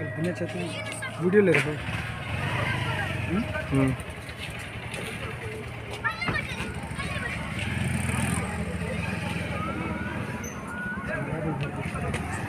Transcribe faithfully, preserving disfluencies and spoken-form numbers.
बिना चाहते हैं वीडियो ले रहे हो। हम्म